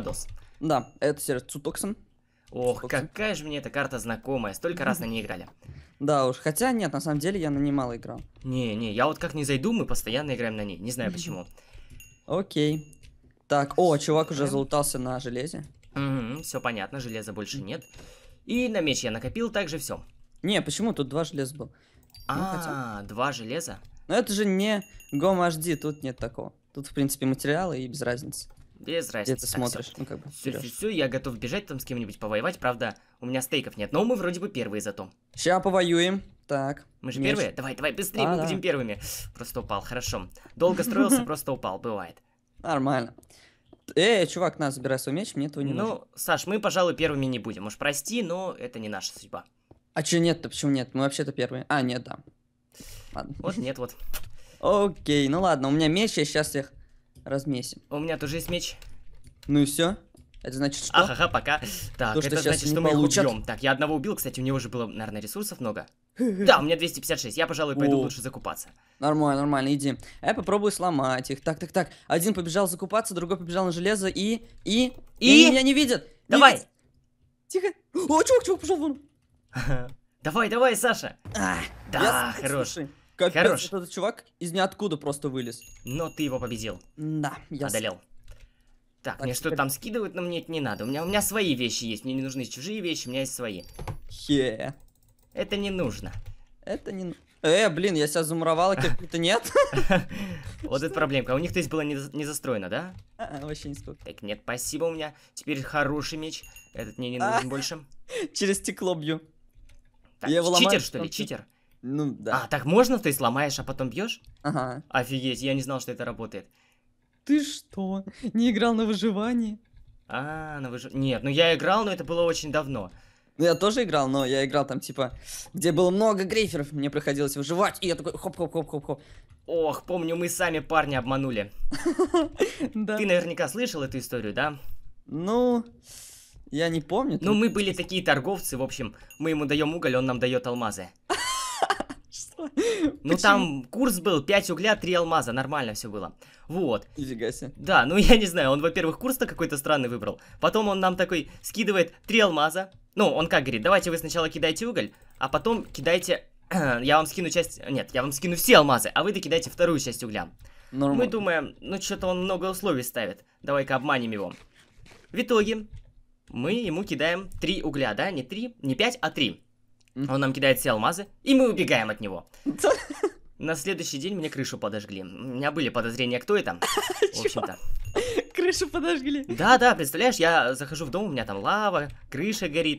Абдос. Да, это сервер Цутоксен. Ох, какая же мне эта карта знакомая. Столько раз на ней играли. Да уж, хотя нет, на самом деле я на ней мало играл. Не, я вот как не зайду, мы постоянно играем на ней. Не знаю почему. Окей. Так, о, чувак уже залутался на железе. Угу, все понятно, железа больше нет. И на меч я накопил, также все. Не, почему? Тут 2 железа был. Два железа. Но это же не Гома HD, тут нет такого. Тут, в принципе, материалы и без разницы. Без разницы. Где ты смотришь, ну как бы. Все, я готов бежать там с кем-нибудь повоевать. Правда, у меня стейков нет, но мы вроде бы первые зато. Ща повоюем. Так. Мы же первые? Давай, быстрее, мы будем первыми. Просто упал, хорошо. Долго строился, просто упал, бывает. Нормально. Чувак, на, забирай свой меч, мне этого не нужно. Ну, Саш, мы, пожалуй, первыми не будем. Уж прости, но это не наша судьба. А чё нет-то? Почему нет? Мы вообще-то первые. А, нет, да. Ладно. Вот нет, вот. Окей, ну ладно, у меня меч, я сейчас их размесим. У меня тоже есть меч. Ну и все. Это значит что? Ага, пока. Так, это значит, что мы их убьем. Так, я одного убил, кстати, у него уже было, наверное, ресурсов много. Да, у меня 256, я, пожалуй, пойду лучше закупаться. Нормально, иди. Я попробую сломать их. Так. Один побежал закупаться, другой побежал на железо и... Меня не видят! Давай! Тихо! О, чувак, пошел вон! Давай, Саша! Да, хорош. Капец, этот чувак из ниоткуда просто вылез. Но ты его победил. Да, я одолел. Так, мне что там скидывают, но мне это не надо. У меня свои вещи есть, мне не нужны чужие вещи, у меня есть свои. Это не нужно. Это не... блин, я себя замуровал, а как-то нет. Вот это проблемка. У них, то есть, было не застроено, да? Вообще не сколько. Так, нет, спасибо, у меня теперь хороший меч. Этот мне не нужен больше. Через стекло бью. Так, читер, что ли? Читер? Ну, да. А, так можно? То есть ломаешь, а потом бьешь? Ага. Офигеть, я не знал, что это работает. Ты что? Не играл на выживании? На выживании. Нет, ну я играл, но это было очень давно. Ну я тоже играл, но я играл там типа, где было много грейферов, мне приходилось выживать, и я такой хоп-хоп-хоп-хоп-хоп. Ох, помню, мы сами парня обманули. Ты наверняка слышал эту историю, да? Ну, я не помню. Ну, мы были такие торговцы, в общем, мы ему даем уголь, он нам дает алмазы. Что? Ну, там курс был 5 угля, 3 алмаза, нормально все было. Вот. Нифига себе. Да, ну я не знаю, он, во-первых, курс-то какой-то странный выбрал. Потом он нам такой скидывает 3 алмаза. Ну, он как говорит, давайте вы сначала кидайте уголь, а потом кидайте... я вам скину часть... Нет, я вам скину все алмазы, а вы докидайте вторую часть угля. Нормально. Мы думаем, ну что-то он много условий ставит. Давай-ка обманем его. В итоге мы ему кидаем 3 угля, да? Не 3, не 5, а 3. Он нам кидает все алмазы, и мы убегаем от него. На следующий день мне крышу подожгли. У меня были подозрения, кто это. В общем-то. Крышу подожгли? Да, представляешь, я захожу в дом, у меня там лава, крыша горит.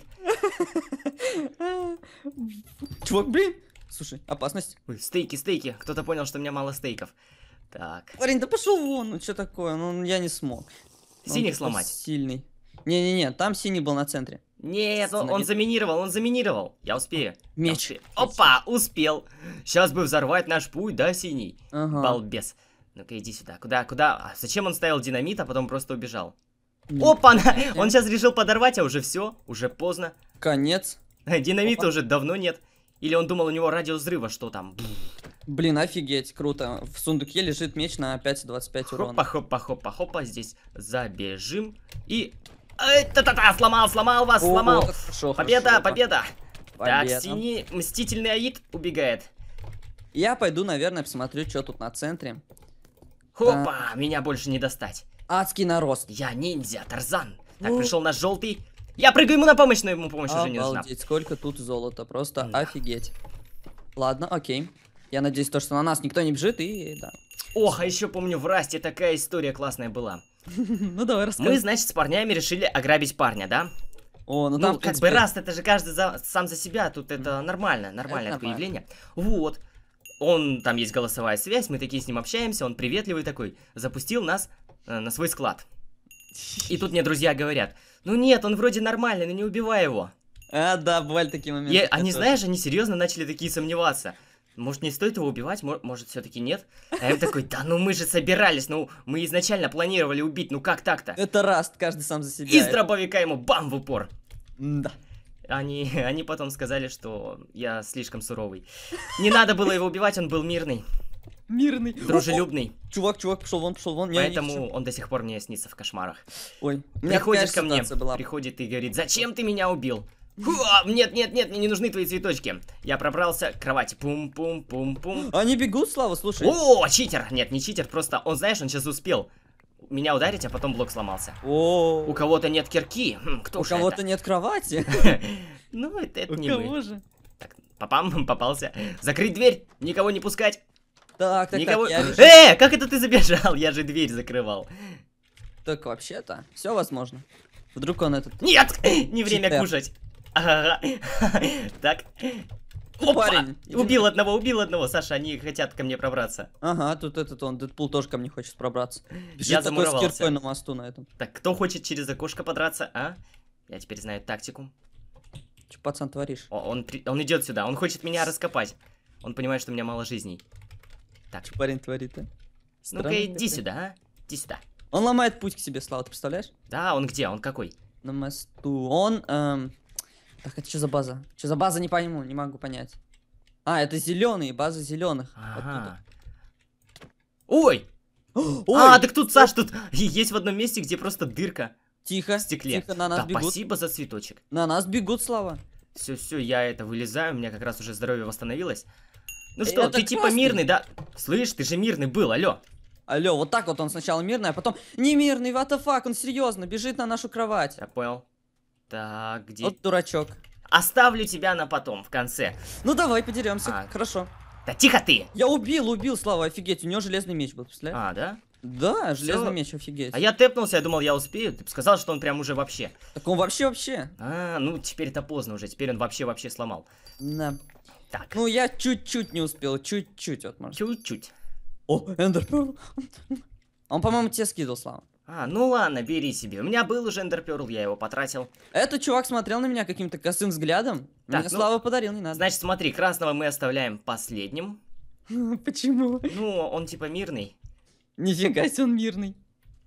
Чувак, блин. Слушай, опасность. Ой, стейки. Кто-то понял, что у меня мало стейков. Так. Парень, да пошел вон, ну что такое? Ну я не смог. Синих сломать. Сильный. Не, там синий был на центре. Нет, он заминировал. Я успею. Меч. Опа, успел. Сейчас бы взорвать наш путь, да, синий? Ага. Балбес. Ну-ка, иди сюда. Куда? А зачем он ставил динамит, а потом просто убежал? Опа! Он сейчас решил подорвать, а уже все. Уже поздно. Конец. Динамита уже давно нет. Или он думал, у него радиус взрыва, что там? Блин, офигеть, круто. В сундуке лежит меч на 5,25 урона. Хопа. Здесь забежим. И... Сломал вас, сломал. Хорошо, победа. Так, синий мстительный Аид убегает. Я пойду, наверное, посмотрю, что тут на центре. Хопа, меня больше не достать. Адский нарост. Я ниндзя, Тарзан. Так, пришел наш желтый. Я прыгаю ему на помощь, но ему помощь уже не нужна. Обалдеть, сколько тут золота, просто офигеть. Ладно, окей. Я надеюсь, что на нас никто не бежит, и да. Ох, а еще помню, в Расте такая история классная была. Ну давай, рассказывай. Мы, значит, с парнями решили ограбить парня, да? О, ну там, как бы Раст, это же каждый сам за себя, тут это нормальное такое явление. Вот. Он, там есть голосовая связь, мы такие с ним общаемся, он приветливый такой, запустил нас на свой склад. И тут мне друзья говорят, ну нет, он вроде нормальный, но не убивай его. Да, бывали такие моменты. И они, знаешь, они серьезно начали такие сомневаться. Может, не стоит его убивать, может, все-таки нет? А я такой, да ну мы же собирались, ну мы изначально планировали убить, ну как так-то? Это Раст, каждый сам за себя. Из дробовика ему бам в упор. Да. Они потом сказали, что я слишком суровый. Не надо было его убивать, он был мирный. Мирный. дружелюбный. Чувак, пошел вон. Не, Поэтому он до сих пор мне снится в кошмарах. Ой, у меня Приходит такая ко мне, ситуация была. приходит и говорит: зачем ты меня убил? Нет, мне не нужны твои цветочки. Я пробрался к кровати. Пум-пум-пум-пум. Они бегут, Слава, слушай. О, читер! Нет, не читер, просто он, знаешь, он сейчас успел меня ударить, а потом блок сломался. У кого-то нет кирки. Кто У же кого-то это? нет кровати. Ну, это У не кого мы. же? Так, папам попался. Закрыть дверь, никого не пускать. Так, Никого... я вижу. как это ты забежал? Я же дверь закрывал. Так, вообще-то, все возможно. Вдруг он этот... Нет, не время Читер. кушать. Ага. Так. Опа! Парень, иди Убил одного. Саша, они хотят ко мне пробраться. Ага, тут он, Дэдпул тоже ко мне хочет пробраться. Бежит Я такой с замуровался. киркой на мосту на этом. Так, кто хочет через окошко подраться, а? Я теперь знаю тактику. Че, пацан, творишь? Он идет сюда, он хочет меня раскопать. Он понимает, что у меня мало жизней. Так, Че парень творит, а? ну-ка Странный иди такой. сюда, а? Иди сюда. Он ломает путь к себе, Слава, ты представляешь? Да, он где? Он какой? На мосту. Он, Так, это что за база? Что за база, не пойму, не могу понять. А, это зеленые, база зеленых. Ага. Ой! Ой, Так тут, Саш, тут есть в одном месте, где просто дырка тихо, в стекле. тихо, на нас Да, бегут. спасибо за цветочек. На нас бегут, Слава. Все, я это вылезаю, у меня как раз уже здоровье восстановилось. Ну что, Это ты типа красный. мирный, да? Слышь, ты же мирный был, алло. Алло, вот так вот он сначала мирный, а потом не мирный, what the fuck, он серьезно бежит на нашу кровать. Я понял. Так, где? Вот дурачок. Оставлю тебя на потом, в конце. Ну давай подеремся, А. хорошо. Да тихо ты! Я убил, Слава, офигеть, у него железный меч был, представляешь? Да? Да, железный Всё. меч, офигеть. А я тэпнулся, я думал, я успею. Ты бы сказал, что он прям уже вообще. Так он вообще. Ну теперь это поздно уже, теперь он вообще сломал. На. Так, Ну я чуть-чуть не успел, чуть-чуть, вот можно. чуть-чуть. О, Эндерперл. Он, по-моему, тебе скидывал, Слава. Ну ладно, бери себе. У меня был уже эндерперл, я его потратил. Этот чувак смотрел на меня каким-то косым взглядом. Так, Мне ну, Слава подарил, не надо. Значит, смотри, красного мы оставляем последним. Почему? Ну, он типа мирный. Нифига себе, он мирный.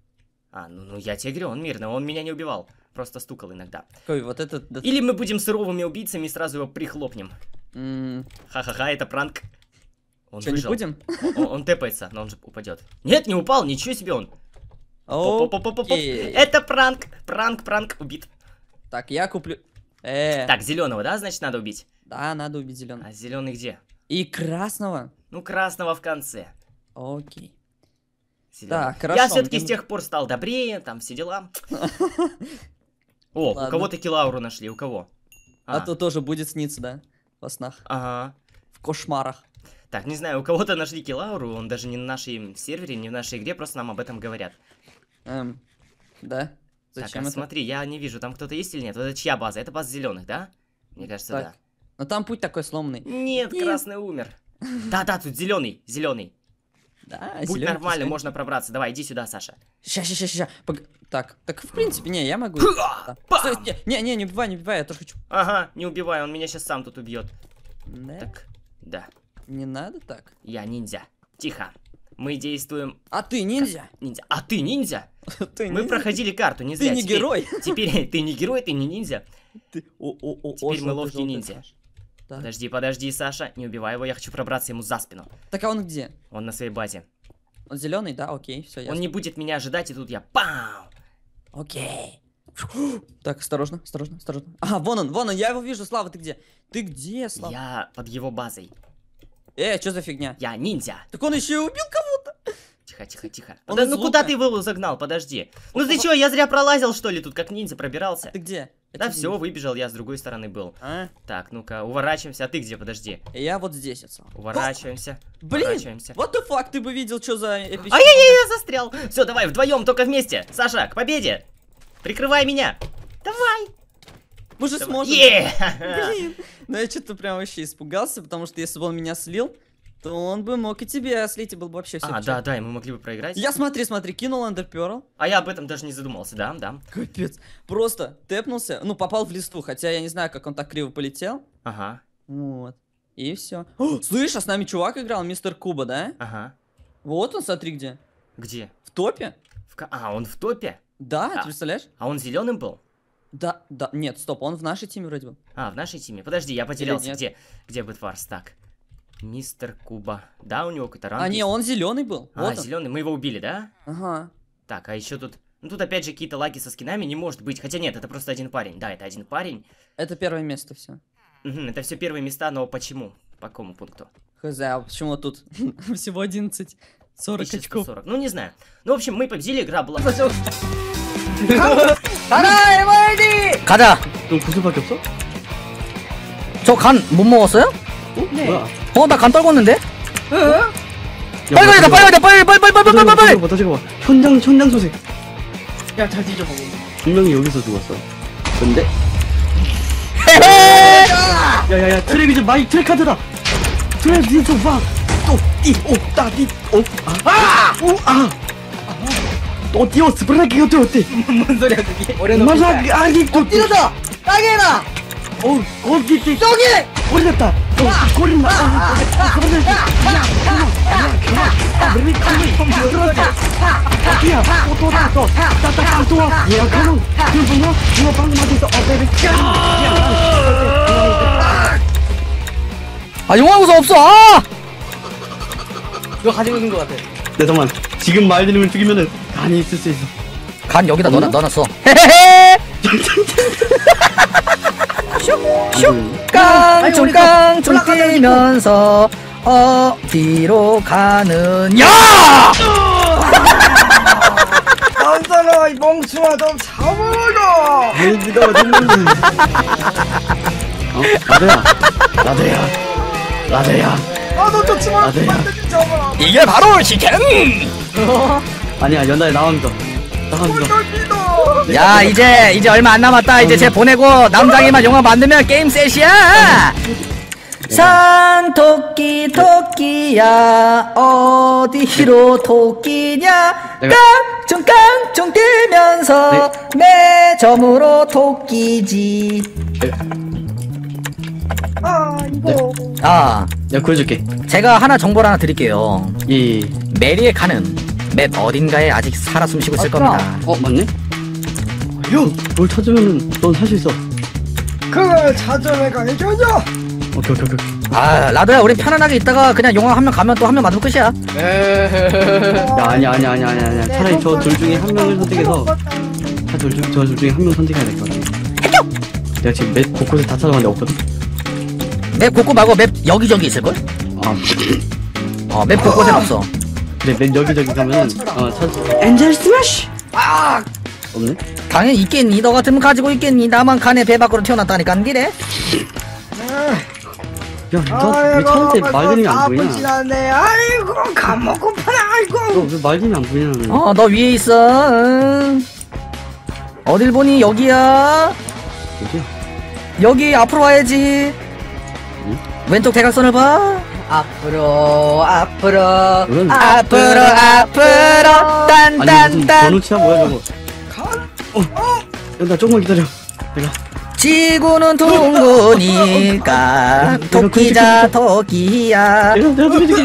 Ну я тебе говорю, он мирный, он меня не убивал. Просто стукал иногда. Какой вот этот... Или мы будем суровыми убийцами и сразу его прихлопнем. М, Ха-ха-ха, это пранк. Он Чё, не выжил. будем? Он тэпается, но он же упадет. Нет, не упал, ничего себе он. Поп-поп-поп-поп. Окей. Это пранк. Пранк, убит. Так, я куплю... Так, зеленого, да, значит, надо убить? Да, надо убить зеленый. А зеленый где? И красного. Ну, красного в конце. Окей. Зелёный. Так, хорошо. Я все-таки мне с тех пор стал добрее, там все дела. О, у Ладно. кого-то килауру нашли, у кого? А то тоже будет сниться, да? Во снах. Ага. В кошмарах. Так, не знаю, у кого-то нашли килауру, он даже не на нашем сервере, не в нашей игре, просто нам об этом говорят. Да? Так, Зачем а это? смотри, я не вижу, там кто-то есть или нет? Вот это чья база? Это база зеленых, да? Мне кажется, Так. да. Но там путь такой сломанный. Нет, Нет. красный умер. Да, тут зеленый. Да, Путь зелёный нормальный, пускай. можно пробраться. Давай, иди сюда, Саша. Ща. Так, в принципе, не, я могу. Ха! Да. Бам! Стой, не убивай, я тоже хочу. Ага, не убивай, он меня сейчас сам тут убьет. Да? Так, да. Не надо так. Я ниндзя. Тихо. Мы действуем... А ты ниндзя? Ниндзя. А ты ниндзя? Ты Мы ниндзя? проходили карту, не Ты зря. не Теперь- герой. Теперь ты не герой, ты не ниндзя. Теперь мы ловкие ниндзя. Да. Подожди, Саша, не убивай его, я хочу пробраться ему за спину. Так, а он где? Он на своей базе. Он зеленый, да? Окей, все, Он ясно. не будет меня ожидать, и тут я пау! Окей. Так, осторожно. А, вон он, я его вижу, Слава, ты где? Ты где, Слава? Я под его базой. Что за фигня? Я ниндзя. Так он еще и убил кого-то. Тихо. Он Да, из ну лука. куда ты его загнал? Подожди. Ну ты чё, я зря пролазил, что ли, тут как ниндзя пробирался? Ты где? Я Да тебя все, вижу. выбежал, я с другой стороны был. А? Так, ну-ка, уворачиваемся. А ты где? Подожди. Я вот здесь, Слава. Уворачиваемся. Блин, Уворачиваемся. what the fuck, ты бы видел, что за эпичный... Ай-яй-яй, я застрял. Все, давай, вдвоем, только вместе. Саша, к победе. Прикрывай меня. Давай. Мы же Давай. сможем. Е! Блин. Ну я что-то прям вообще испугался, потому что если бы он меня слил, то он бы мог и тебя слить, и был бы вообще все. Да, и мы могли бы проиграть. Я смотри, кинул Эндерперл. А я об этом даже не задумался, да. Капец. Просто тэпнулся, ну попал в листву, хотя я не знаю, как он так криво полетел. Ага, Вот. И все. Слышь, а с нами чувак играл, мистер Куба, да? ага. Вот он, смотри где. Где? В топе? Он в топе? Да, А. ты представляешь? А он зеленым был? Да, нет, стоп, он в нашей теме вроде был. В нашей теме. Подожди, я потерялся. нет? Где Бэтфарс? Так. Мистер Куба. Да, у него какой-то ранг. А, не, есть. он зеленый был. А, Вот он. зеленый. Мы его убили, да? Ага. Так, а еще тут... Ну, тут опять же какие-то лаги со скинами не может быть. Хотя нет, это просто один парень. Да, это один парень. Это первое место, все. Это все первые места, но почему? По какому пункту? Хз, а почему тут всего 11? 40 очков. 1140. Ну, не знаю. Ну, в общем, мы победили, игра была... 가자. 너 구슬밖에 없어? 저 간 못 먹었어요? 뭐야? 나 간 떨궜는데? 야, 빨리 가야 돼, 빨리 가야 돼, 빨리. 다 찍어봐. 현장 소식. 야, 잘 뒤져봐. 분명히 여기서 죽었어. 근데? 야야야, 트랙이지 마이 트랙카드다. 트랙 니저 봐. 또 뛰어 스프라기 어때? 뭔 소리야, 그게? 맞아, 아기 또 뛰어다! 땅에다! 거기 저기 고리났다. 고리나. 야, 또 따따따 또. 야, 가만. 이거 방금 맞았어. 베이비. 아, 용화구사 없어. 아! 너 가지고 있는 거 같아. 네, 잠깐만. 지금 말 들으면 죽이면은 간이 있을 수 있어. 간 여기다 넣어놨어. 헤헤헤. 깡충깡충 뛰면서 어디로 가느냐? 안살아, 이 멍충아, 좀 잡아라! 베이비가 어딨는데? 라데야. 아, 너 쫓지 마! 라데야. 잡아라! 이게 바로 시켄. 아니야, 연달에 나갑니다. 야, 이제 얼마 안 남았다. 이제 쟤 보내고 남장이만 용화 만들면 게임 셋이야. 산 토끼야 어디로 토끼냐? 내가- 깡충깡충 뛰면서 매점으로 토끼지. 아, 내가 구해줄게. 제가 하나 정보를 하나 드릴게요. 예. 메리에 가는 맵 어딘가에 아직 살아 숨쉬고 있을 겁니다. 맞네? 형! 뭘 찾으면은 넌 살 수 있어. 그걸 찾아내가 해줘줘! 오케이. 아, 라드야, 우리 편안하게 있다가 그냥 용화 한 명 가면 또 한 명 맞으면 끝이야. 야, 아니야. 차라리 저 둘 중에 한 명을 선택해서 저 둘 중에 한 명 선택해야 될 것 같아. 내가 지금 맵 곳곳에 다 찾아봤는데 없거든? 맵 곳곳 말고 맵 여기저기 있을걸? 맵 곳곳엔 없어. 그래, 맵 여기저기 가면은 찾을 엔젤 스매시! 없네? 당연히 있겠니? 너 같으면 가지고 있겠니? 나만 간에 배 밖으로 튀어났다니까 안 그래? 야, 너왜 찾을 때 말들이 안 보이냐? 지났네. 아이고, 감먹고파라, 아이고! 너 왜 말들이 안 보이냐? 너 위에 있어. 응. 어딜 보니? 여기야. 어디야? 여기 앞으로 와야지. 응? 왼쪽 대각선을 봐. 앞으로. 이건 앞으로 아니 무슨 딴딴딴. 번호치야 뭐야 저거? 야, 나 조금만 기다려. 내가 지구는 둥그니까 토끼자 토끼야. 내가 죽여줄게.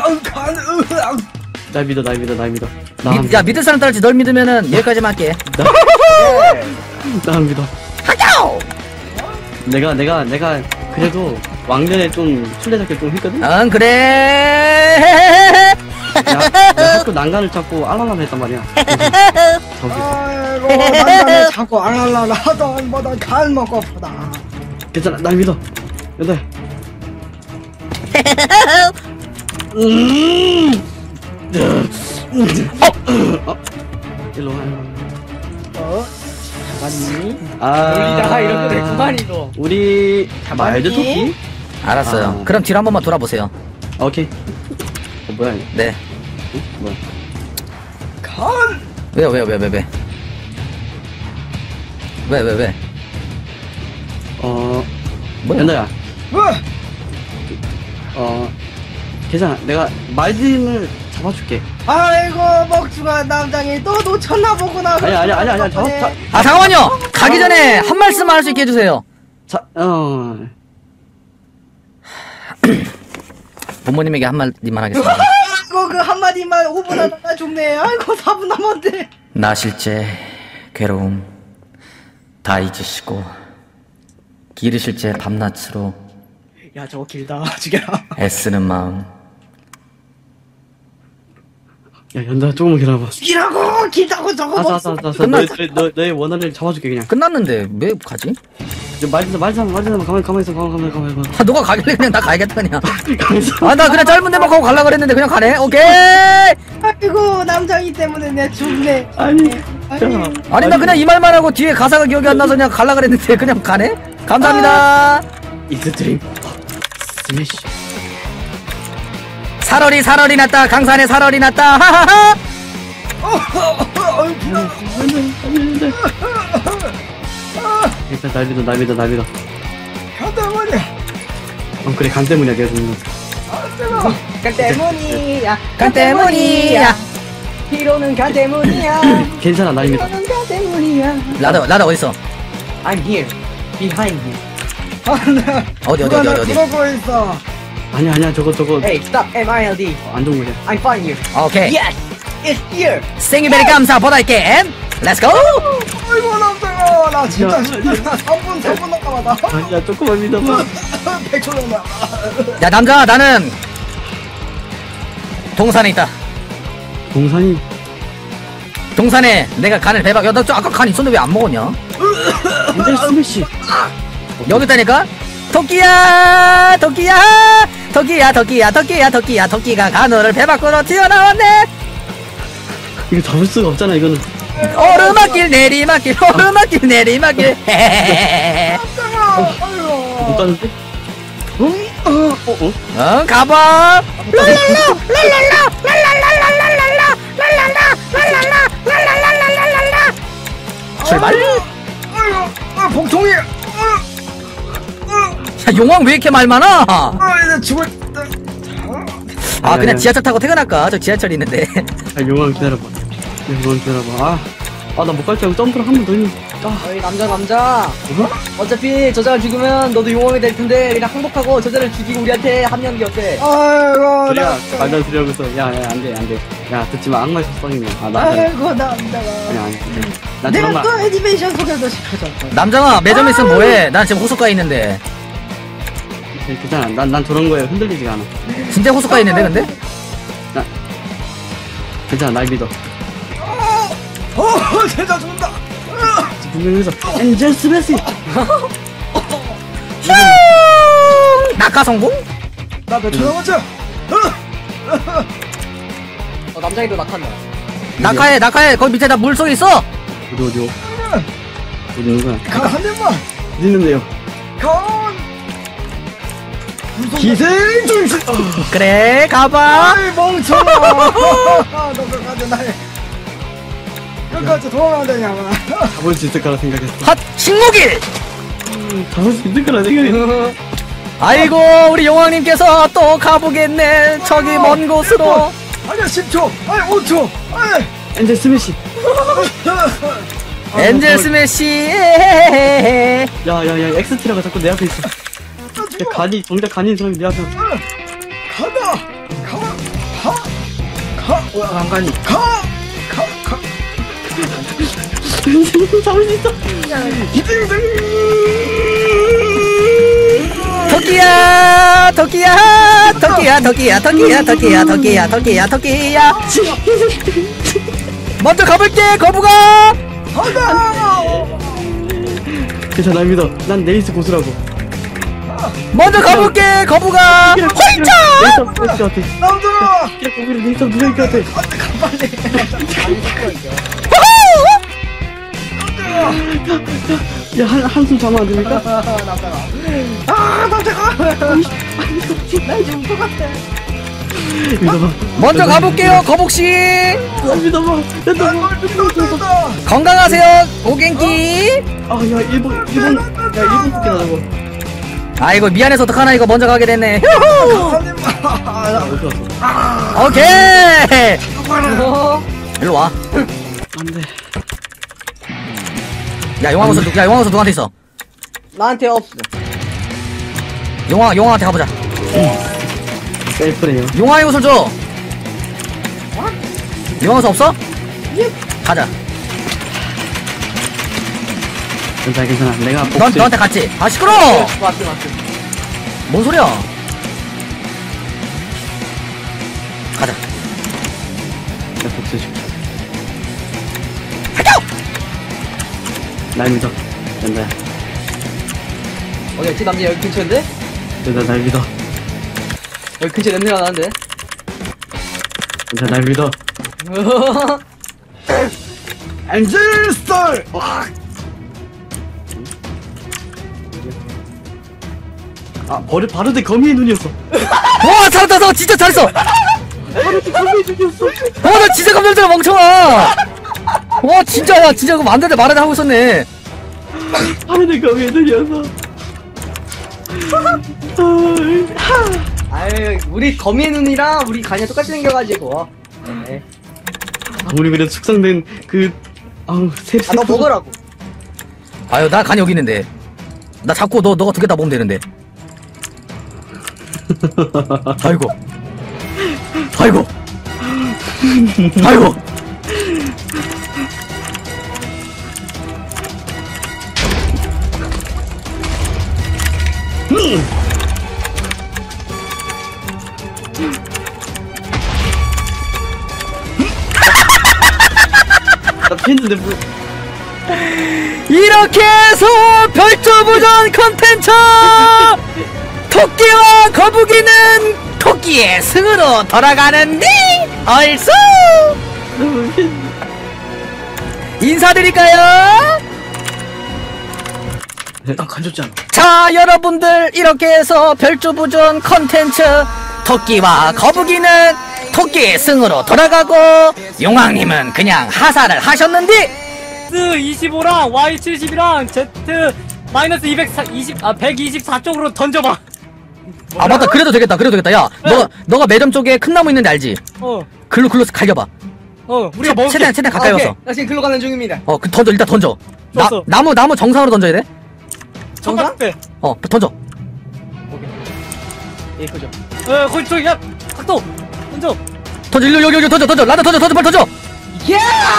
날 믿어. 야, 믿을 사람 따르지. 널 믿으면은 여기까지만 할게. 나 안 믿어. 내가 그래도 왕년에 좀 술래잡기 좀 했거든? 응, 그래. 내가 학교 난간을 찾고 알랄라 했단 말이야. 저기 아이고, 난간에 자꾸 알랄라 하던 뭐다 간 먹고파다. 괜찮아, 날 믿어. 여덟. 일로 와. 잡았니? 놀리다가 이런 거를 그만이도. 우리 말드 토끼? 알았어요. 아. 그럼 뒤로 한 번만 돌아보세요. 오케이. 뭐야? 이거? 네. 뭐야? 간! 왜요? 왜? 뭐야? 연다야. 왜? 괜찮아. 내가 말드님을 잡아줄게. 아이고, 먹중한 남장이 또 놓쳤나 보구나. 아니야. 잡았다. 아, 잠깐만요. 가기 전에 한 말씀만 할 수 있게 해주세요. 부모님에게 한 마디만 하겠습니다. 아이고, 그 한마디만 5분 하다가 죽네. 아이고, 4분 남았네. 나 실제 괴로움 다 잊으시고 기르실제 밤낮으로 야 저거 길다. 죽여라. 애쓰는 마음. 야 연다 조금만 기다려봐. 죽이라고. 길다고 저거. 알았어. 너의 원한을 잡아줄게 그냥. 끝났는데 왜 가지? 말좀 가만히 있어. 아 누가 가길래 그냥 나 가야겠다 그냥. 가만히 있어. 아 나 그냥 짧은 데만 가고 갈라 그랬는데 그냥 가네. 오케이. 아이고 남장이 때문에 내가 죽네. 아니. 아니 나 그냥 이 말만 하고 뒤에 가사가 기억이 안 나서 그냥 갈라 그랬는데 그냥 가네. 감사합니다. 익스트림 스매시. 살얼이 났다. 강산에 살얼이 났다. 하하하. 일단 날 믿어. 간 때문이야. 그래 간 때문이야 내가 죽는 거. 간 때문이야. 간 때문이야. 히로는 간 때문이야. 괜찮아 날 믿어. 히로는 간 때문이야. 라다 어딨어? I'm here. Behind you. 어디. 그러고 있어. 아니야 저거 Hey, stop. MILD. 안 좋은 거야. I'm find you. 오케이. Yes, it's here. 생일베리 감사 보다이게. 렛츠고. 아이고 남자가 나 진짜 3분 남았다. 아니야 조금만 믿어봐. 100초 남아. 야 남자 나는 동산에 있다. 동산에 내가 간을 배박. 야나 아까 간 있었는데 왜 안 먹었냐? 인제 스매시. 여기 있다니까? 토끼가 간호를 배 밖으로 튀어나왔네. 이거 잡을 수가 없잖아 이거는. 오르막길 내리막길 못 가는데? 응 가봐. 출발. 복통이. 야 용왕 왜 이렇게 말 많아? 이제 죽을. 아 그냥 지하철 타고 퇴근할까? 저 지하철 있는데. 용왕 기다려봐. 나 못 갈 줄 알고 점프를 한 번 더 했는데. 어이 남자. 어차피 저자를 죽으면 너도 용왕이 될 텐데 그냥 항복하고 저자를 죽이고 우리한테 합류하는 게 어때? 아이고 소리야 말도 소리 하고 있어. 야 안돼. 야 듣지마 악마의 속성이면. 아이고 남자가. 아니. 나 내가 저런 또 거. 애니메이션 소개도 시켜줘. 남장아 매점 있으면 뭐해? 난 지금 호숫가에 있는데. 괜찮아. 난 저런 거에 흔들리지가 않아. 진짜 호숫가에 있는데 근데? 괜찮아 날 믿어. 진짜 죽는다. 분명해서 엔젤 스매시. 낙하 성공? 나 몇 초 남았지? 남자애도 낙한다. 낙하해 거기 밑에 다 물속에 있어. 어디요? 어디 있는 거야? 한 대만. 어디 있는데요? 기생충. 그래 가봐. 아이 멍청아. 너 끝까지 날 끝까지 도망가면 되냐고. 잡을 수 있을 거라 생각했어. 핫 식목일. 잡을 수 있을 거라 생각했어. 아이고 우리 용왕님께서 또 가보겠네. 저기 먼 곳으로. 아니야 10초. 아니 5초. 아니. 엔젤 스매시. 엔젤 스매시. 야야야 엑스트라가 자꾸 내 앞에 있어. 야 정작 간이 사람이 내 앞에. 가다. 안 가니. 잡을 수 있어. 토끼야. 먼저 가볼게 거북아. 괜찮아 날 믿어. 난 네이스 고수라고. 먼저 가볼게 거북아. 홀짝. 네이스 누가 같아. 남들아. 거기를 네이스 누가 같아. 야 한숨 자면 안 됩니까? 남자가. 나 지금 것 같아. 믿어봐. 먼저 가볼게요 거북씨. 믿어봐. 믿어준다. 건강하세요 오갱기. 아야 일본 토끼다 저거. 아이고 미안해서 어떡하나 이거 먼저 가게 됐네. 어디 갔어? 오케이. 일로 와. 안돼. 야 용왕호수 누구한테 있어? 나한테 없어. 용왕한테 가보자. 셀프래요. 용왕의 옷을 줘. 용왕호수 없어? 가자. 괜찮아. 내가 너한테 갔지? 아 시끄러워. 맞지. 뭔 소리야? 가자. 나 복수해줄게. 날 믿어. 연다야. 어디 남자 여기 근처인데? 연다 날 믿어. 여기 근처 냄새가 나는데? 연다 날 믿어. 엔젤스털! 아, 바로 내 거미의 눈이었어. 와, 잘했다, 너 진짜 잘했어. 바로 내 거미의 눈이었어. 나 진짜 깜짝 놀랐잖아, 멍청아. 와, 진짜, 야, 진짜 그거 만들 때 말을 하고 있었네. 바로 내 거미의 눈이었어. 아유, 우리 거미의 눈이랑 우리 간이 똑같이 생겨가지고. 네. 아무리 그래도 숙성된 새. 너 먹으라고. 아유, 나 간이 여기 있는데. 나 자꾸 너가 2개 다 먹으면 되는데. 아이고. 아이고. 아이고. 나 피했는데 뭐. 이렇게 해서 별조부전 컨텐츠! 토끼와 거북이는 토끼의 승으로 돌아가는데 얼쑤! 인사드릴까요? 난 간졌지 않아. 자, 여러분들 이렇게 해서 별조부전 컨텐츠 토끼와 거북이는 토끼의 승으로 돌아가고 용왕님은 그냥 하사를 하셨는데 S25랑 Y70이랑 Z 마이너스 124쪽으로 던져봐. 아 맞다, 그래도 되겠다. 야, 너가 매점 쪽에 큰 나무 있는데 알지? 글로 갈겨봐. 우리가 먹을게. 최대한 가까이 오케이. 와서. 나 지금 글로 가는 중입니다. 그 일단 던져. 줬어. 나무 정상으로 던져야 돼. 정상? 네. 던져. 예, 그죠. 거기 저기 야 각도 던져. 던져. 여기 던져. 라드 던져. 빨리 던져. 예!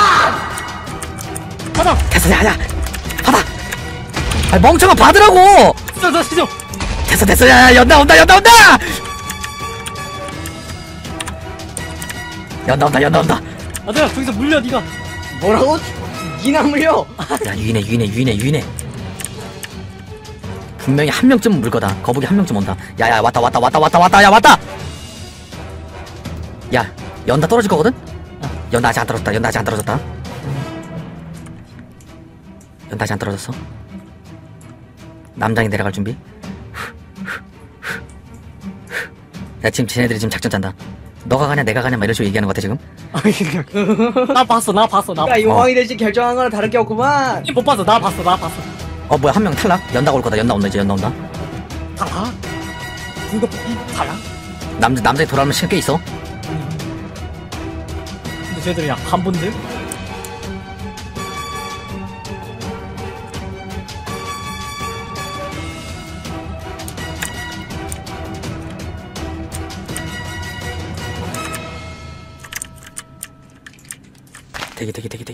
받아. 됐어, 야. 받아. 아, 멍청아, 받으라고. 시죠. 됐어. 야, 연다. 연다. 아들아 저기서 물려 네가. 뭐라고? 니나 물려. 야, 유인해. 분명히 한 명쯤 물 거다. 거북이 한 명쯤 온다. 야, 왔다. 야, 왔다. 야, 연다 떨어질 거거든? 연다 아직 안 떨어졌다. 연다 아직 안 떨어졌어. 남장이 내려갈 준비. 야, 지금 쟤네들이 지금 작전 짠다. 너가 가냐 내가 가냐 막 이런 식으로 얘기하는 것 같아 지금. 나 봤어. 야, 용왕이 될지 결정한 거랑 다를 게 없구만. 못 봤어. 나 봤어. 뭐야, 한 명 탈락? 연다가 올 거다. 연다 온다. 달라. 이거 달라. 남자이 돌아오면 시간 꽤 있어. 근데 쟤들이 야 간본들. 대기.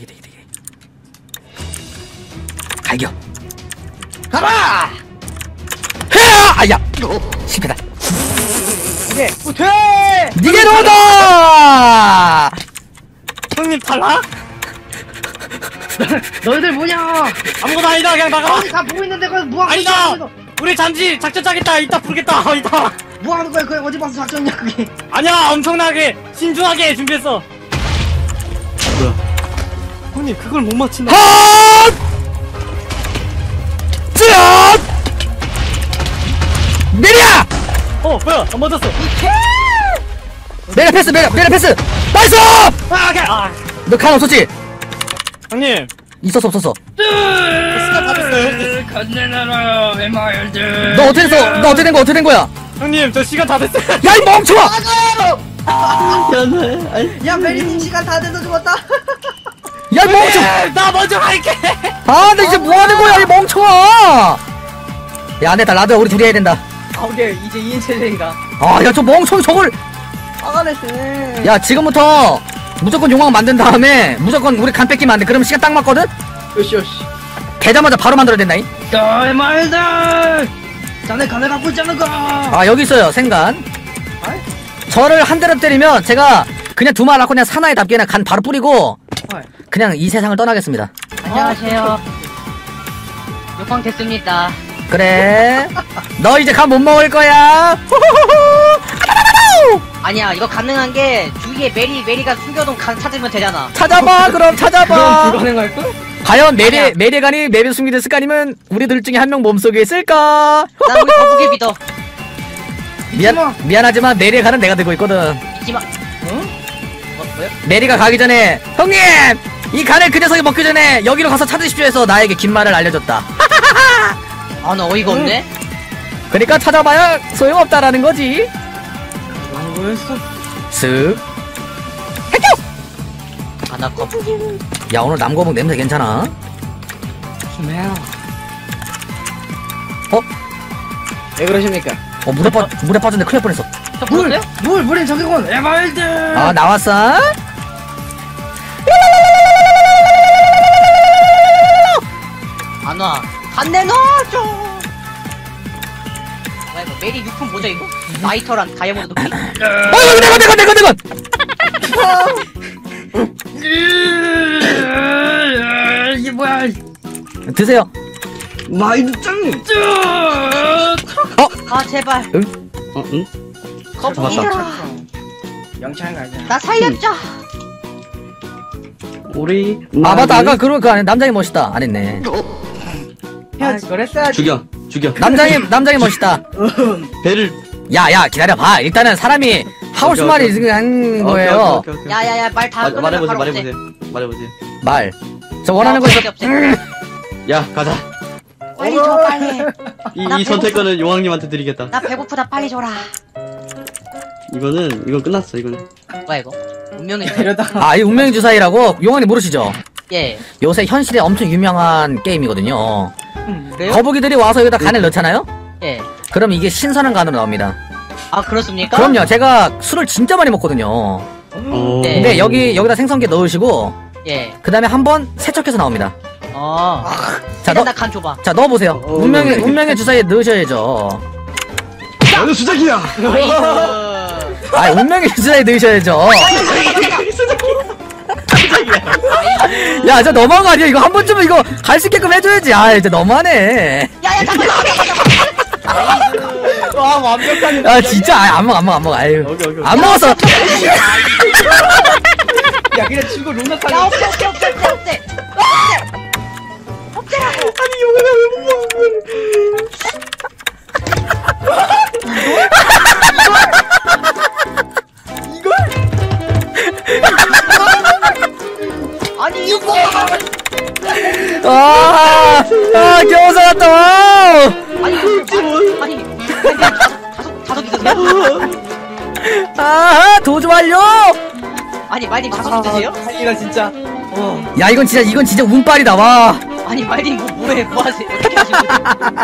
갈겨. 가라! 헤아! 아야! 실패다. 오케이, 돼! 니게 로다! 형님 달라? 너희들 뭐냐? 아무것도 아니다. 그냥 나가. 아니, 다 보고 있는데, 그거 뭐 하는 아니다. 거야? 우리 잠시 작전 짜겠다. 이따 부르겠다. 이따. 뭐 하는 거야? 그게 어디 봐서 작전이야, 그게. 아니야. 엄청나게 신중하게 준비했어. 뭐야? 형님 그걸 못 맞힌다. 헛! 찌앗! 내려! 뭐야 안 맞았어. 내려 패스! 나이스! 너 간 없었지? 형님 있었어 없었어? 시간 다 됐어요. 너 어떻게 된 거야? 형님 저 시간 다 됐어요. 야, 이 멍청아! 야, 메리님 시간 다 돼서 죽었다. 야, 이 멍청아! 나 먼저 갈게. 나 이제 뭐 하는 거야, 이 멍청아! 야, 안 됐다. 라드야, 우리 둘이 해야 된다. 오케이, 이제 2인 체제인가? 야, 저 멍청이 저걸! 화가 냈어. 야, 지금부터 무조건 용왕 만든 다음에 무조건 우리 간 뺏기면 안 돼. 그러면 시간 딱 맞거든? 요시. 되자마자 바로 만들어야 된다잉. 너의 말들! 자네 간을 갖고 있잖아 거. 아 여기 있어요 생간. 저를 한 대로 때리면 제가 그냥 두 말 낳고 그냥 사나이 답게 그냥 간 바로 뿌리고 그냥 이 세상을 떠나겠습니다. 안녕하세요. 욕광 됐습니다. 그래. 너 이제 간 못 먹을 거야. 아니야, 이거 가능한 게 주위에 메리가 숨겨둔 간 찾으면 되잖아. 찾아봐 그럼 찾아봐. 불가능할걸? 과연 아니야. 메리간이 맵에 숨기됐을까 아니면 우리들 중에 한 명 몸속에 있을까? 난 우리 거북이 믿어. 미안하지만 메리의 간은 내가 들고 있거든. 잊지마. 뭐요? 메리가 가기 전에 형님 이 간을 그 녀석이 먹기 전에 여기로 가서 찾으십시오 해서 나에게 긴 말을 알려줬다. 아, 나 어이가 없네. 그러니까 찾아봐야 소용없다라는 거지. 뭐였어? 쓱. 아, 나 거북이. 야 오늘 남거북 냄새 괜찮아? 스멜. 어? 왜 그러십니까? 물에 빠졌는데 큰일 날 뻔했어. 저 불었어요? 물인 저기군. 에바일드. 아 나왔어? 안 와. 간 내놔줘. 뭐야, 이거 메리 유품 뭐죠, 이거? 라이터랑 다이아몬드 도끼? 내건 이게 뭐야? 드세요. 마이짱. 아, 제발. 응? 거북이들아. 영창 가자. 나 살렸죠. 우리 아 맞다 아까 그거 안에 남장이 멋있다 안 했네. 야, 그랬어야지. 죽여. 남장이 멋있다. 배를 야야 기다려봐. 일단은 사람이 하고 싶은 말이 지금 한 거예요. 오케이. 야야야, 말 다 끊으면 바로 없애. 말해보세요. 말. 저 원하는 거 있어. 없애. 야 가자. 빨리 줘, 빨리. 이 선택권은 용왕님한테 드리겠다. 나 배고프다, 빨리 줘라. 이건 끝났어. 이거는. 뭐야, 이거? 운명의 이러다. 아 이 운명의 주사위라고 용환이 모르시죠? 예. 요새 현실에 엄청 유명한 게임이거든요. 그래요? 거북이들이 와서 여기다 간을 넣잖아요? 예. 그럼 이게 신선한 간으로 나옵니다. 아, 그렇습니까? 그럼요. 제가 술을 진짜 많이 먹거든요. 네. 근데 여기다 생선게 넣으시고 예. 그 다음에 한번 세척해서 나옵니다. 자, 일단 나간 줘봐. 자 넣어보세요. 운명의 주사위에 넣으셔야죠. 나는 수작이야. 아 운명의 주사위에 넣으셔야죠. 야, 저 너무한 거 아니야? 이거 한 번쯤은 이거 갈 수 있게끔 해줘야지. 아, 이제 너무하네. 야야, 잠깐만. 와, 완벽하게. 아, 진짜, 안 먹어. 아유. 오케이. 안 먹었어. 야, 그냥 치고 롱나 야, 타고. 없애. 없애라고. 아니, 이거 뭐야? 겨우 살았다. 아니, 자석 있으세요? 도주 완료. 아니, 말님 자석 있으세요? 살리가 진짜. 야, 이건 진짜 운빨이다, 와. 아니, 말님 뭐해? 뭐 하세요? 어떻게 하시는 거예요?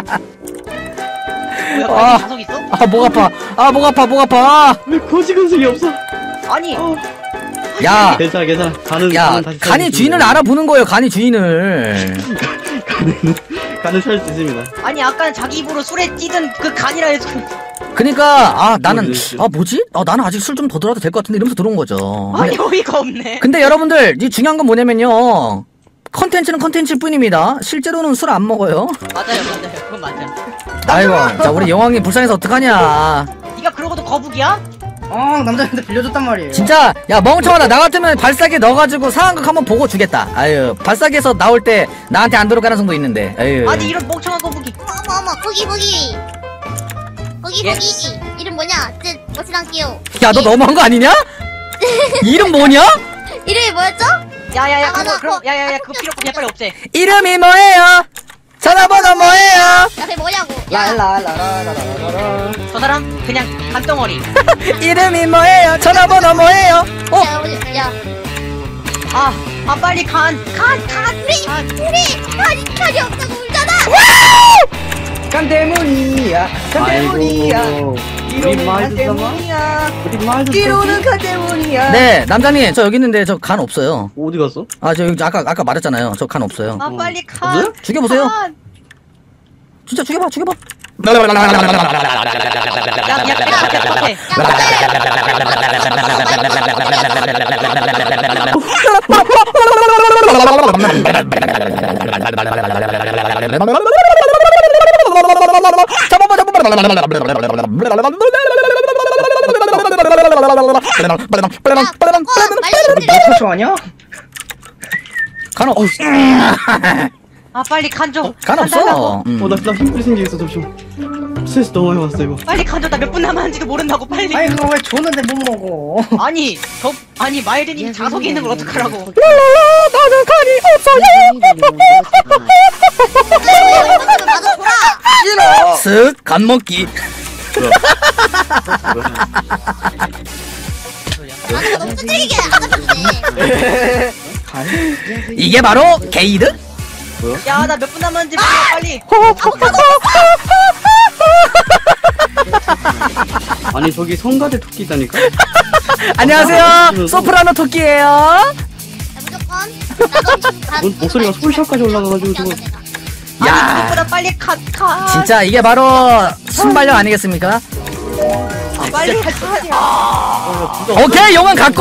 뭐야, 아. 말님 자석 있어? 목 아파. 왜 거지 근성이 없어? 아니, 야, 괜찮아. 야, 다시 간이 주인을 알아보는 거예요, 간이 주인을. 간을 살 수 있습니다. 아니, 아까는 자기 입으로 술에 찌든 그 간이라 해서. 그니까, 나는, 뭐지? 나는 아직 술 좀 더 들어도 될 것 같은데 이러면서 들어온 거죠. 아니, 어이가 없네. 근데 여러분들, 이 중요한 건 뭐냐면요. 컨텐츠는 컨텐츠일 뿐입니다. 실제로는 술 안 먹어요. 맞아요. 그건 맞아. 아이고, 자, 우리 영왕님 불쌍해서 어떡하냐. 네가 그러고도 거북이야? 남자한테 빌려줬단 말이에요. 진짜, 야, 멍청하다. 나 같으면 발사기에 넣어가지고 상황극 한번 보고 주겠다. 아유, 발사기에서 나올 때 나한테 안 들어올 가능성도 있는데. 아유. 아니, 이런 멍청한 거북이. 어머 거기 예? 이름 뭐냐? 쟤 멋지랑게요. 야, 너 너무한 거 아니냐? 이름 뭐냐? 이름이 뭐였죠? 야야야, 아, 그거 필요 없고 그냥 빨리 없애. 이름이 뭐예요? 전화번호 뭐예요? 야 그게 뭐냐고. 라라라라라라라. 저 사람 그냥 간덩어리. 이름이 뭐예요? 전화번호 뭐예요? 야 빨리 간. 우리 없다고 울잖아. 간 때문이야. 우리 말 듣다마? 우리 말 이로는 간 때문이야. 네, 남자님, 저 여기 있는데 저 간 없어요. 어디 갔어? 저 여기 아까 말했잖아요. 저 간 없어요. 빨리 간. 없어요? 죽여보세요. 간. 진짜 죽여봐. 아니야? 간 없. 아 빨리 간줘. 간 없어. 나 힘들이 생기겠어, 잠시만. 스트레스 너무 많이 받았어, 이거. 빨리 간줘. 나 몇 분 남았는지도 모른다고 빨리. 아니 그거 왜 줬는데 못 먹어? 아니 마일드님 자석에 있는 걸 어떡하라고. 나도 돌아. 쓱 간 먹기. 나도 너무 끈질기게 안 잡혔네. 이게 바로 게이드? 야 나 몇 분 남았는지 몰라 빨리. 아니, 저기 성가대 토끼 있다니까? 안녕하세요. 소프라노 토끼예요. 야, 무조건. 나도 목소리가 솔샤까지 올라가가지고 저거. 야, 아니 그것보다 빨리 가. 진짜 이게 바로 순발력 아니겠습니까? 아, 빨리 가. 오케이, 용은 갖고.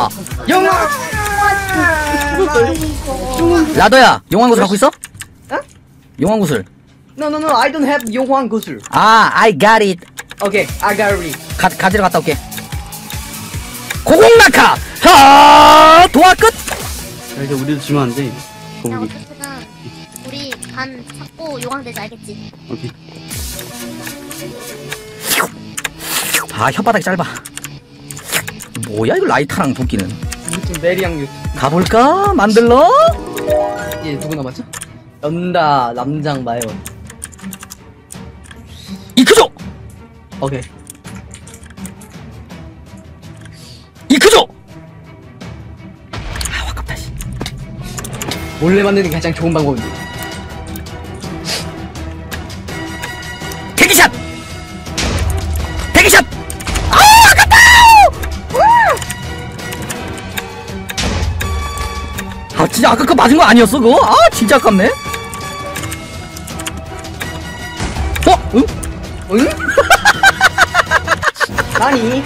라더야, 용왕 구슬 갖고 있어? 용왕 구슬. No, I don't have 용황 구슬. 아, I got it. Okay, I got it. 가지러 갔다 올게. 고공낙하. 하, 도화 끝. 야, 이제 우리도 지면 안 돼. 야, 거북이. 어쨌든 우리 간 찾고 용왕되지 알겠지? 오케이. 아, 혓바닥이 짧아. 뭐야 이거 라이터랑 도끼는. 무슨 메리양 가볼까? 만들러? 이제 누구 남았죠? 연다 남장 마요. 이크조. 오케이. 이크조. 아, 아깝다. 씨. 몰래 만드는 게 가장 좋은 방법인데. 대기샷. 대기샷. 아, 아깝다. 아, 진짜 아까 그거 맞은 거 아니었어 그거? 아, 진짜 아깝네. 응? 응? 아니.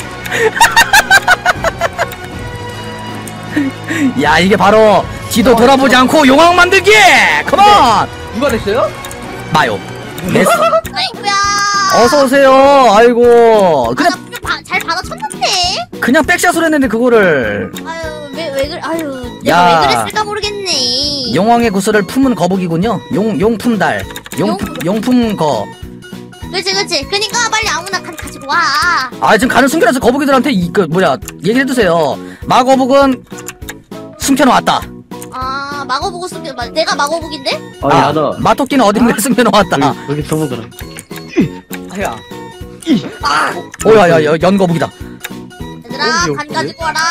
야, 이게 바로 지도 돌아보지 않고 용왕 만들기. 컴온. 누가 됐어요? 마요. 메스. 아이고야. 어서 오세요. 아이고. 아, 그냥 나 분명 잘 받아쳤는데. 그냥 백샷으로 했는데 그거를. 아유, 왜 그래? 아유, 야. 내가 왜 그랬을까 모르겠네. 용왕의 구슬을 품은 거북이군요. 용품달. 용품 거. 그치. 그니까 빨리 아무나 가지고 와. 아, 지금 가는 숨겨놔서 거북이들한테 얘기를 해주세요. 마거북은 숨겨놓았다. 아, 마거북을 내가 마거북인데? 야, 나. 마토끼는 어딘가에 숨겨놓았다. 여기 써먹어라. 아야. 오야야, 연거북이다. 얘들아, 간 가지고 와라.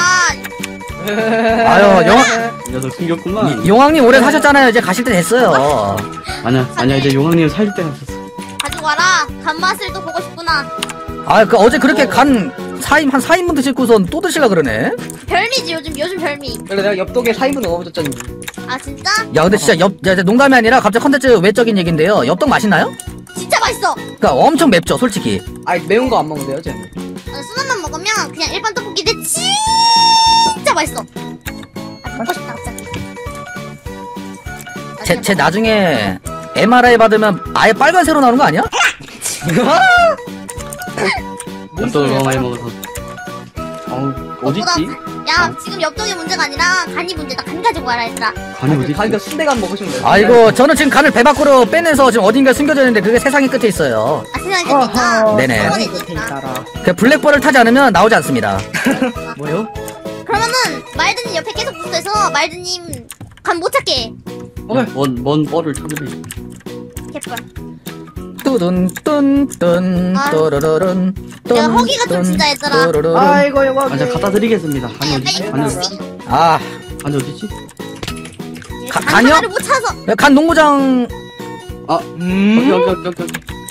아유, 이 녀석 숨겼구만. 용왕님 오래 사셨잖아요. 이제 가실 때 됐어요. 아니야, 이제 용왕님 살릴 때가 됐어. 가지고 와라. 간 맛을 또 보고 싶구나. 아, 어제 그렇게 한 4인분 드실고선 또 드실라 그러네? 별미지, 요즘 별미. 그래 내가 엽떡에 4인분 넣어줬잖니. 아, 진짜? 야, 근데 진짜 농담이 아니라 갑자기 컨텐츠 외적인 얘기인데요. 엽떡 맛있나요? 진짜 맛있어. 그니까 엄청 맵죠, 솔직히. 아니 매운 거 안 먹는데요, 쟤. 순한만 먹으면 그냥 일반 떡볶이인데 진짜 맛있어. 아, 먹고 싶다, 갑자기. 쟤 나중에 MRI 받으면 아예 빨간색으로 나오는 거 아니야? 엽떡을 너무 많이 먹어서. 어딨지? 야, 지금 엽떡이 문제가 아니라 간이 문제다. 간 가지고 와라, 얘들아. 간이 어딨지? 가니까 순대간 먹으시면 돼요. 아이고, 저는 지금 간을 배 밖으로 빼내서 지금 어딘가에 숨겨져 있는데 그게 세상의 끝에 있어요. 아, 세상에 끝이니까. 네네. 세상에 끝에 있으니까. 있다라. 그 블랙볼을 타지 않으면 나오지 않습니다. 뭐요? 그러면은 말드님 옆에 계속 붙어서 말드님 간 못 찾게. 뭔 뻘을 찾으래. 개뿔. 뚜둔뚠뚠 아. 또르르른 야, 허기가 좀 진짜 얘들아. 또르르른. 아이고 이거. 아, 제가 갖다 드리겠습니다. 간이 어딨지? 아, 간이 어딨지? 간이요? 하나를 못 찾아서. 간 농구장. 여기.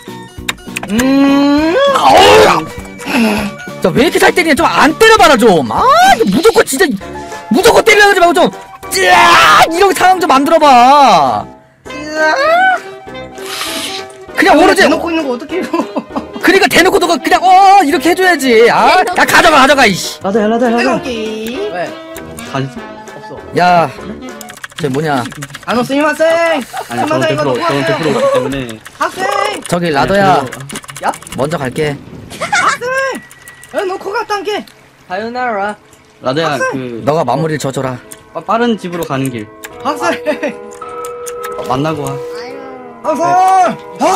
저 왜 이렇게 살 때리냐? 좀 안 때려봐라 좀. 아, 이거 무조건 진짜 무조건 때리려 그러지 말고 좀. 이런 상황 좀 만들어봐. 그냥 오로지 대놓고 있는 거 어떡해요? 그러니까 대놓고 너가 그냥 이렇게 해줘야지. 야 가져가 이씨. 라다야. 왜? 없어. 야, 저 뭐냐? 스미마셍. 아니 저건 100% 저건 100%기 때문에. 학생. 저기 라더야. 야? 먼저 갈게. 학생. 너 코가 딴게. 사요나라. 라다야 그 너가 마무리를 져줘라. 빠른 집으로 가는 길. 학생. 만나고 와. 학생.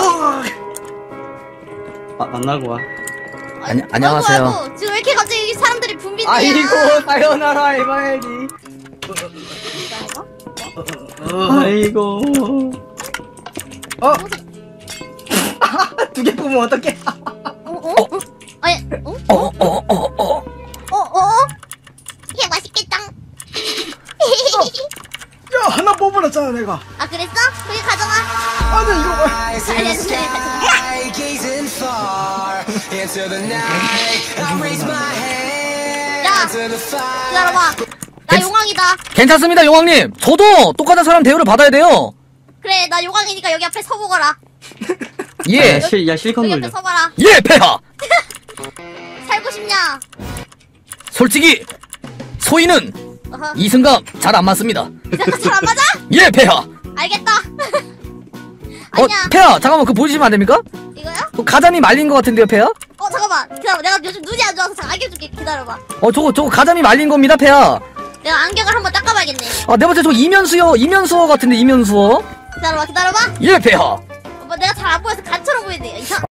만나고 와. 안녕하세요. 아이고, 지금 왜 이렇게 갑자기 사람들이 붐비냐? 아이고 사요나라 해봐야지. 아이고. 두 개 뽑으면 어떡해? 아니, 이게 맛있겠다. 야 하나 뽑으랬잖아 내가. 아, 그랬어? 그게 가져가. 아니 이거 봐. 알려주세요, 야, 기다려봐. 나 용왕이다. 괜찮습니다, 용왕님. 저도 똑같은 사람 대우를 받아야 돼요. 그래, 나 용왕이니까 여기 앞에 서보거라. 예, 야 실컷 여기 앞에 놀려. 서봐라. 예, 폐하. 살고 싶냐? 솔직히 소희는 어허. 이승감 잘 안 맞습니다. 이상한 잘안 맞아? 예, 폐하. 알겠다. 아니야. 폐하, 잠깐만 그거 보여주시면 안 됩니까? 이거야? 그 가자미 말린 것 같은데요, 폐하? 잠깐만. 기다려봐. 내가 요즘 눈이 안 좋아서 잠깐 안경 줄게. 기다려봐. 저거 가자미 말린 겁니다, 폐하. 내가 안경을 한번 닦아봐야겠네. 내 번째 저 이면수어 같은데, 이면수어. 기다려봐. 예, 폐하. 내가 잘 안 보여서 간처럼 보이네. 이상.